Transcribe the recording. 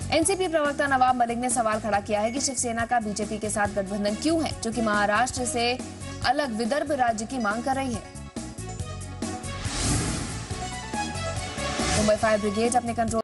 NCP प्रवक्ता नवाब मलिक ने सवाल खड़ा किया है कि शिवसेना का बीजेपी के साथ गठबंधन क्यों है, जो कि महाराष्ट्र से अलग विदर्भ राज्य की मांग कर रही है। मुंबई फायर ब्रिगेड अपने कंट्रोल